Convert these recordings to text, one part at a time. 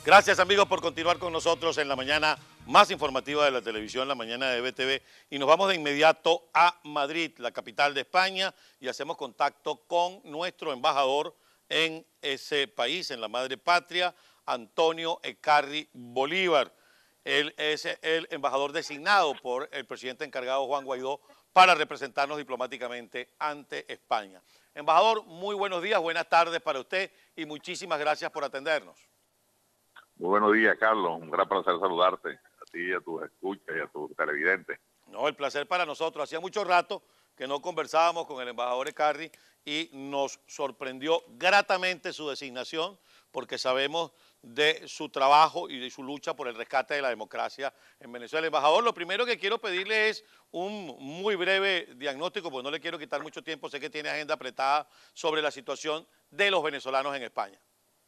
Gracias amigos por continuar con nosotros en la mañana más informativa de la televisión, la mañana de BTV. Y nos vamos de inmediato a Madrid, la capital de España, y hacemos contacto con nuestro embajador en ese país, en la madre patria, Antonio Eckarri Bolívar. Él es el embajador designado por el presidente encargado Juan Guaidó para representarnos diplomáticamente ante España. Embajador, muy buenos días, buenas tardes para usted y muchísimas gracias por atendernos. Muy buenos días, Carlos. Un gran placer saludarte, a ti, a tus escuchas y a tus televidentes. No, el placer para nosotros. Hacía mucho rato que no conversábamos con el embajador Eckarri y nos sorprendió gratamente su designación porque sabemos de su trabajo y de su lucha por el rescate de la democracia en Venezuela. Embajador, lo primero que quiero pedirle es un muy breve diagnóstico, porque no le quiero quitar mucho tiempo, sé que tiene agenda apretada, sobre la situación de los venezolanos en España.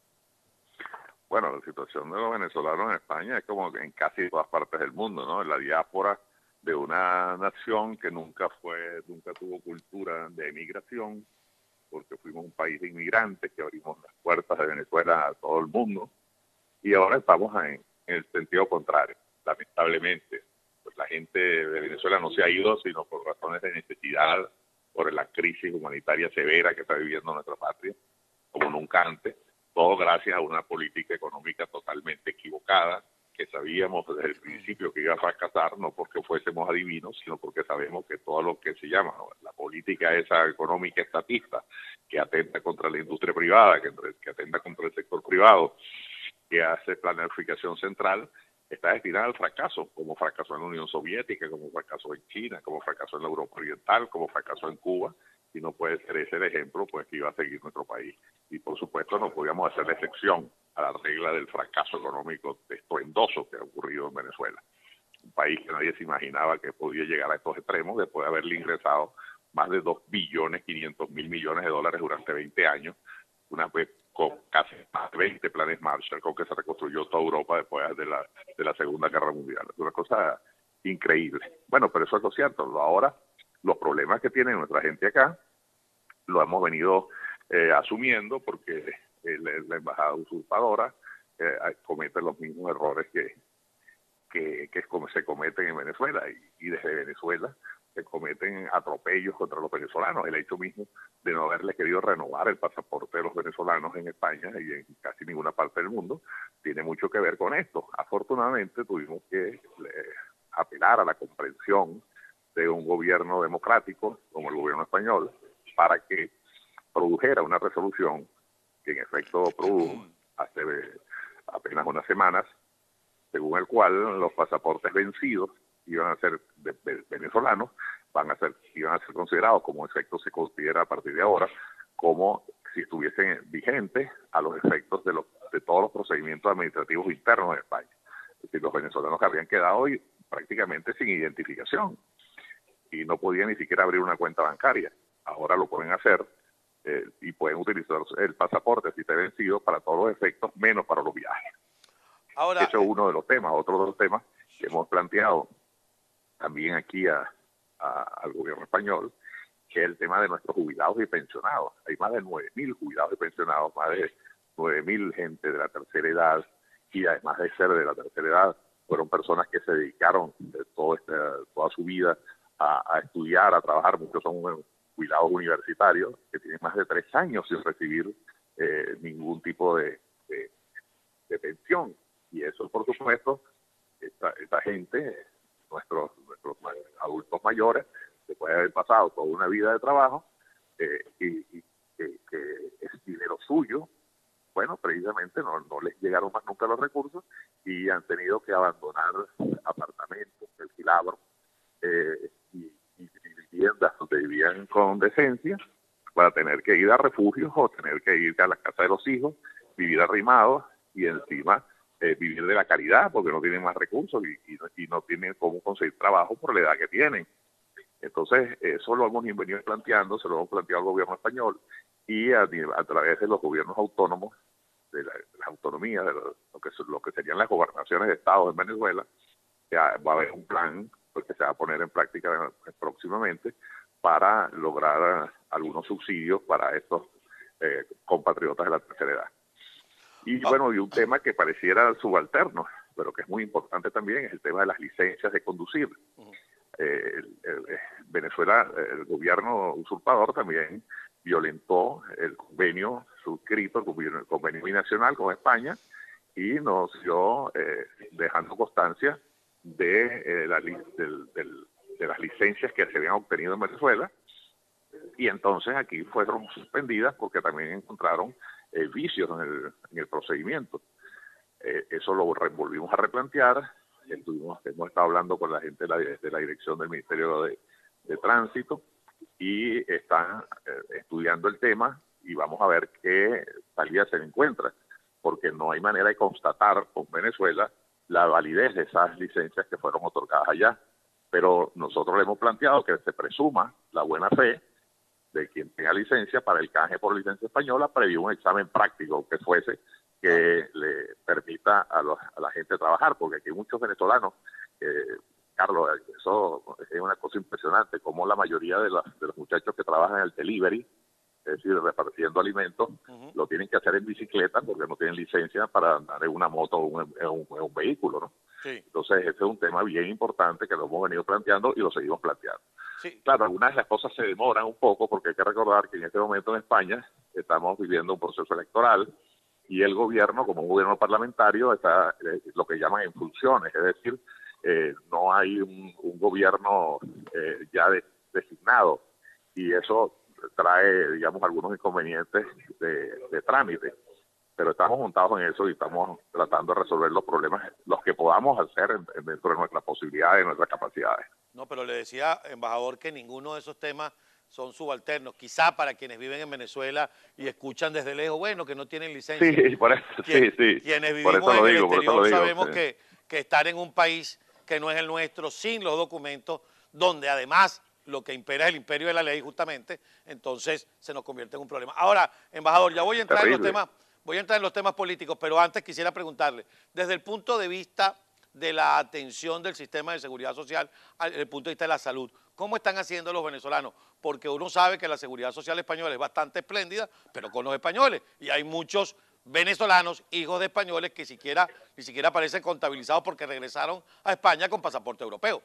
Bueno, la situación de los venezolanos en España es como en casi todas partes del mundo, ¿no? En la diáspora de una nación que nunca tuvo cultura de emigración, porque fuimos un país de inmigrantes que abrimos las puertas de Venezuela a todo el mundo, y ahora estamos en el sentido contrario. Lamentablemente, pues la gente de Venezuela no se ha ido, sino por razones de necesidad, por la crisis humanitaria severa que está viviendo nuestra patria, como nunca antes. Todo gracias a una política económica totalmente equivocada, que sabíamos desde el principio que iba a fracasar, no porque fuésemos adivinos, sino porque sabemos que todo lo que se llama, ¿no?, la política esa económica estatista, que atenta contra la industria privada, que atenta contra el sector privado, que hace planificación central, está destinada al fracaso, como fracasó en la Unión Soviética, como fracasó en China, como fracasó en la Europa Oriental, como fracasó en Cuba, y no puede ser ese el ejemplo pues que iba a seguir nuestro país. Y por supuesto no podíamos hacer la excepción a la regla del fracaso económico estruendoso que ha ocurrido en Venezuela. Un país que nadie se imaginaba que podía llegar a estos extremos después de haberle ingresado más de 2.500.000.000.000 de dólares durante 20 años, una vez con casi más de 20 planes Marshall, con que se reconstruyó toda Europa después de la Segunda Guerra Mundial. Es una cosa increíble. Bueno, pero eso es lo cierto. Ahora, los problemas que tiene nuestra gente acá, lo hemos venido asumiendo porque la embajada usurpadora comete los mismos errores que se cometen en Venezuela, y desde Venezuela se cometen atropellos contra los venezolanos. El hecho mismo de no haberle querido renovar el pasaporte de los venezolanos en España y en casi ninguna parte del mundo tiene mucho que ver con esto. Afortunadamente tuvimos que apelar a la comprensión de un gobierno democrático como el gobierno español para que produjera una resolución que en efecto produjo hace apenas unas semanas, según el cual los pasaportes vencidos iban a ser venezolanos, iban a ser considerados, como efecto se considera a partir de ahora, como si estuviesen vigentes a los efectos de todos los procedimientos administrativos internos de España. Es decir, los venezolanos que habían quedado hoy prácticamente sin identificación y no podían ni siquiera abrir una cuenta bancaria. Ahora lo pueden hacer y pueden utilizar el pasaporte si está vencido para todos los efectos, menos para los viajes. Ahora, eso es uno de los temas. Otro de los temas que hemos planteado también aquí al gobierno español, que es el tema de nuestros jubilados y pensionados. Hay más de 9.000 jubilados y pensionados, más de 9.000 gente de la tercera edad, y además de ser de la tercera edad, fueron personas que se dedicaron toda su vida a estudiar, a trabajar. Muchos son jubilados universitarios que tienen más de 3 años sin recibir ningún tipo de pensión. Y eso, por supuesto, esta gente, nuestros adultos mayores, después de haber pasado toda una vida de trabajo y que es dinero suyo, bueno, precisamente no les llegaron más nunca los recursos y han tenido que abandonar apartamentos que alquilaban y viviendas donde vivían con decencia, para tener que ir a refugios o tener que ir a la casa de los hijos, vivir arrimados y encima vivir de la caridad porque no tienen más recursos y no tienen cómo conseguir trabajo por la edad que tienen. Entonces, eso lo hemos venido planteando, se lo hemos planteado al gobierno español y a través de los gobiernos autónomos, de las autonomías, de lo que serían las gobernaciones de estados en Venezuela. Va a haber un plan que se va a poner en práctica próximamente para lograr algunos subsidios para estos compatriotas de la tercera edad. Y bueno, y un tema que pareciera subalterno, pero que es muy importante también, es el tema de las licencias de conducir. Venezuela, el gobierno usurpador también violentó el convenio suscrito, el convenio binacional con España, y nos dio, dejando constancia de las licencias que se habían obtenido en Venezuela, y entonces aquí fueron suspendidas porque también encontraron vicios en el procedimiento. Eso lo volvimos a replantear. Hemos estado hablando con la gente de la dirección del Ministerio de Tránsito y están estudiando el tema, y vamos a ver qué salida se le encuentra, porque no hay manera de constatar con Venezuela la validez de esas licencias que fueron otorgadas allá. Pero nosotros le hemos planteado que se presuma la buena fe de quien tenga licencia para el canje por licencia española, previo un examen práctico que fuese, que le permita a la gente trabajar, porque aquí hay muchos venezolanos, Carlos, eso es una cosa impresionante, como la mayoría de los muchachos que trabajan en el delivery, es decir, repartiendo alimentos, lo tienen que hacer en bicicleta porque no tienen licencia para andar en una moto o en un vehículo, ¿no? Sí. Entonces, ese es un tema bien importante que lo hemos venido planteando y lo seguimos planteando. Sí. Claro, algunas de las cosas se demoran un poco porque hay que recordar que en este momento en España estamos viviendo un proceso electoral y el gobierno, como un gobierno parlamentario, está lo que llaman en funciones, es decir, no hay un gobierno ya designado, y eso trae, digamos, algunos inconvenientes de trámite. Pero estamos montados en eso y estamos tratando de resolver los problemas, los que podamos hacer dentro de nuestras posibilidades, de nuestras capacidades. No, pero le decía, embajador, que ninguno de esos temas son subalternos. Quizá para quienes viven en Venezuela y escuchan desde lejos, bueno, que no tienen licencia. Sí, por eso, sí. Quienes Por eso vivimos lo en el digo, por eso exterior lo digo. sabemos Sí. que estar en un país que no es el nuestro, sin los documentos, donde además lo que impera es el imperio de la ley, justamente, entonces se nos convierte en un problema. Ahora, embajador, ya voy a entrar en los temas. Voy a entrar en los temas políticos, pero antes quisiera preguntarle, desde el punto de vista de la atención del sistema de seguridad social, desde el punto de vista de la salud, ¿cómo están haciendo los venezolanos? Porque uno sabe que la seguridad social española es bastante espléndida, pero con los españoles, y hay muchos venezolanos, hijos de españoles, que ni siquiera aparecen contabilizados porque regresaron a España con pasaporte europeo.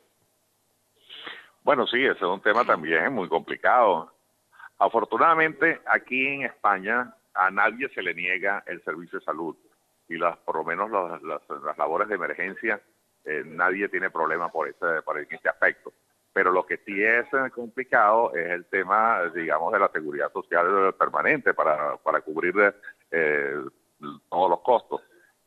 Bueno, sí, ese es un tema también muy complicado. Afortunadamente, aquí en España a nadie se le niega el servicio de salud, y por lo menos las labores de emergencia, nadie tiene problema por este aspecto. Pero lo que sí es complicado es el tema, digamos, de la seguridad social permanente para cubrir todos los costos.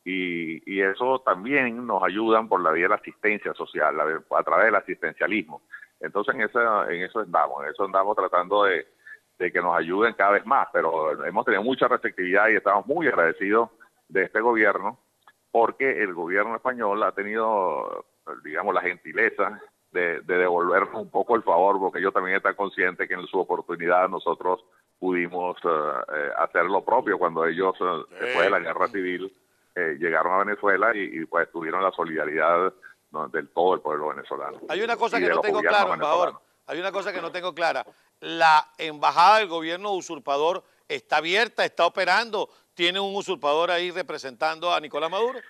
Y eso también nos ayudan por la vía de la asistencia social, a través del asistencialismo. Entonces en eso andamos tratando de que nos ayuden cada vez más, pero hemos tenido mucha restrictividad y estamos muy agradecidos de este gobierno, porque el gobierno español ha tenido, digamos, la gentileza de devolvernos un poco el favor, porque ellos también están conscientes que en su oportunidad nosotros pudimos hacer lo propio cuando ellos, después de la guerra civil, llegaron a Venezuela y pues tuvieron la solidaridad, ¿no?, del todo el pueblo venezolano. Hay una cosa que no tengo claro, embajador. Hay una cosa que no tengo clara. La embajada del gobierno usurpador está abierta, está operando, tiene un usurpador ahí representando a Nicolás Maduro.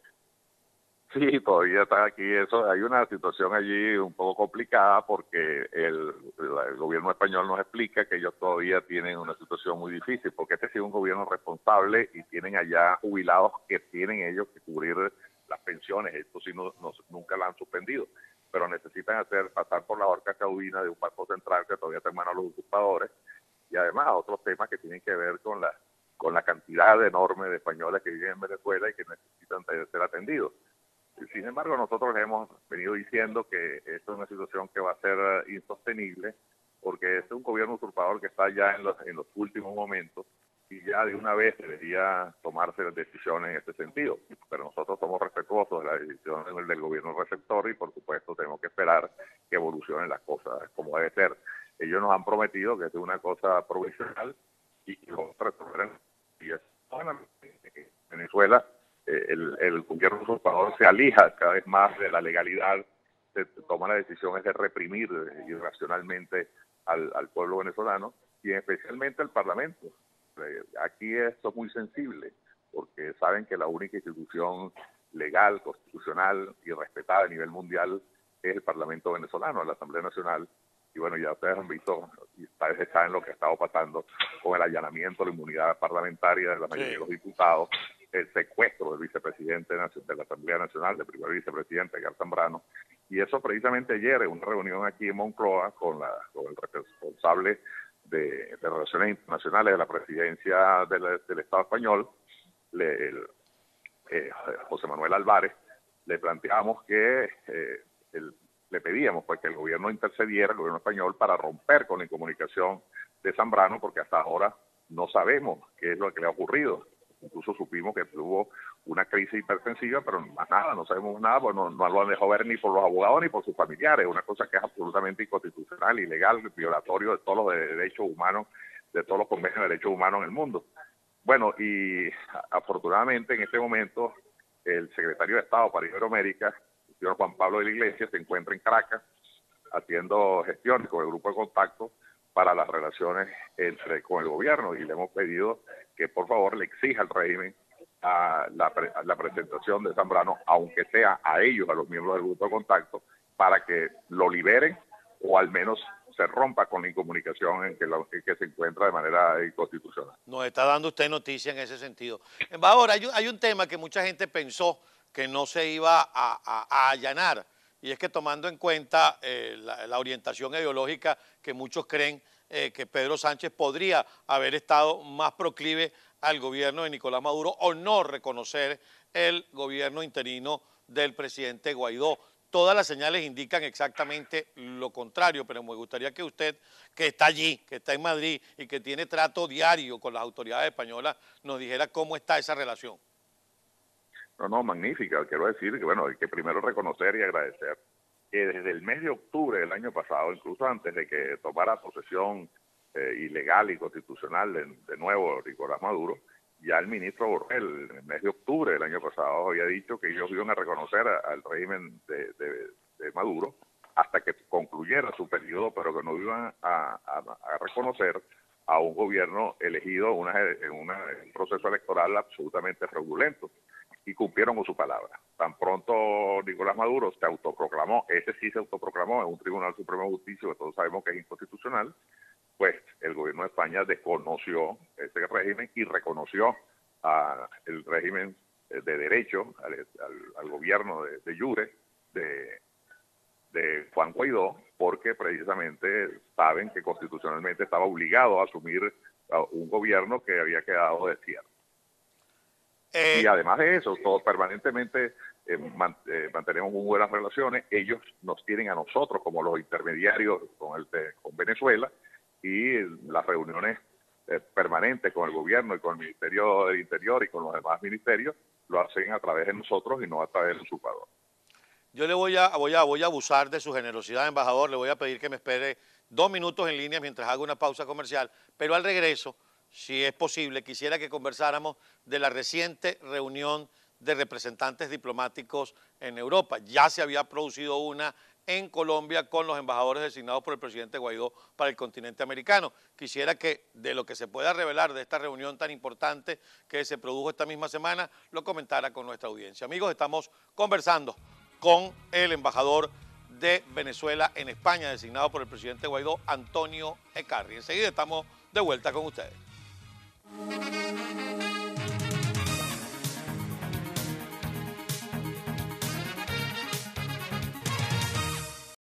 Sí, todavía está aquí. Hay una situación allí un poco complicada porque el gobierno español nos explica que ellos todavía tienen una situación muy difícil, porque este ha sido un gobierno responsable y tienen allá jubilados que tienen ellos que cubrir las pensiones. Esto sí nunca la han suspendido, pero necesitan pasar por la horca caudina de un banco central que todavía está en manos de los usurpadores, y además otros temas que tienen que ver con la cantidad enorme de españoles que viven en Venezuela y que necesitan ser atendidos. Sin embargo, nosotros les hemos venido diciendo que esto es una situación que va a ser insostenible, porque es un gobierno usurpador que está ya en los últimos momentos, y ya de una vez debería tomarse decisiones en este sentido. Pero nosotros somos respetuosos de la decisión del gobierno receptor y, por supuesto, tenemos que esperar que evolucionen las cosas como debe ser. Ellos nos han prometido que es una cosa provisional y que lo resolverán. Y es Venezuela. El gobierno usurpador se alija cada vez más de la legalidad, se toma las decisiones de reprimir irracionalmente al pueblo venezolano y especialmente al Parlamento. Aquí esto es muy sensible, porque saben que la única institución legal, constitucional y respetada a nivel mundial es el Parlamento venezolano, la Asamblea Nacional. Y bueno, ya ustedes han visto y ustedes saben lo que ha estado pasando con el allanamiento de la inmunidad parlamentaria de la mayoría de los diputados, el secuestro del vicepresidente de la Asamblea Nacional, del primer vicepresidente, Edgar Zambrano. Y eso precisamente ayer en una reunión aquí en Moncloa con el responsable de Relaciones Internacionales de la Presidencia del Estado español, José Manuel Álvarez, le planteamos que le pedíamos pues, que el gobierno intercediera, el gobierno español, para romper con la incomunicación de Zambrano, porque hasta ahora no sabemos qué es lo que le ha ocurrido. Incluso supimos que tuvo una crisis hipertensiva, pero más nada, no sabemos nada, pues no lo han dejado ver ni por los abogados ni por sus familiares, una cosa que es absolutamente inconstitucional, ilegal, violatorio de todos los derechos humanos, de todos los convenios de derechos humanos en el mundo. Bueno, y afortunadamente en este momento el secretario de Estado para Iberoamérica, el señor Juan Pablo de la Iglesia, se encuentra en Caracas haciendo gestiones con el grupo de contacto para las relaciones con el gobierno, y le hemos pedido que por favor le exija al régimen la presentación de Zambrano, aunque sea a ellos, a los miembros del grupo de contacto, para que lo liberen o al menos se rompa con la incomunicación en que se encuentra de manera inconstitucional. Nos está dando usted noticia en ese sentido. Embajador, hay un tema que mucha gente pensó que no se iba a allanar, y es que tomando en cuenta la orientación ideológica que muchos creen que Pedro Sánchez podría haber estado más proclive al gobierno de Nicolás Maduro o no reconocer el gobierno interino del presidente Guaidó. Todas las señales indican exactamente lo contrario, pero me gustaría que usted, que está allí, que está en Madrid y que tiene trato diario con las autoridades españolas, nos dijera cómo está esa relación. No, magnífica. Quiero decir que, bueno, hay que primero reconocer y agradecer que desde el mes de octubre del año pasado, incluso antes de que tomara posesión ilegal y constitucional de nuevo Nicolás Maduro, ya el ministro Borrell, en el mes de octubre del año pasado, había dicho que ellos iban a reconocer al régimen de Maduro hasta que concluyera su periodo, pero que no iban a reconocer a un gobierno elegido en un proceso electoral absolutamente fraudulento. Y cumplieron con su palabra. Tan pronto Nicolás Maduro se autoproclamó, ese sí se autoproclamó en un Tribunal Supremo de Justicia, que todos sabemos que es inconstitucional, pues el gobierno de España desconoció ese régimen y reconoció el régimen de derecho, al gobierno de jure de Juan Guaidó, porque precisamente saben que constitucionalmente estaba obligado a asumir un gobierno que había quedado desierto. Y además de eso, todos permanentemente mantenemos muy buenas relaciones. Ellos nos tienen a nosotros como los intermediarios con Venezuela, y las reuniones permanentes con el gobierno y con el Ministerio del Interior y con los demás ministerios lo hacen a través de nosotros y no a través del usurpador. Yo le voy a abusar de su generosidad, embajador. Le voy a pedir que me espere 2 minutos en línea mientras hago una pausa comercial, pero al regreso, si es posible, quisiera que conversáramos de la reciente reunión de representantes diplomáticos en Europa. Ya se había producido una en Colombia con los embajadores designados por el presidente Guaidó para el continente americano. Quisiera que de lo que se pueda revelar de esta reunión tan importante que se produjo esta misma semana, lo comentara con nuestra audiencia. Amigos, estamos conversando con el embajador de Venezuela en España, designado por el presidente Guaidó, Antonio Ecarri. Enseguida estamos de vuelta con ustedes.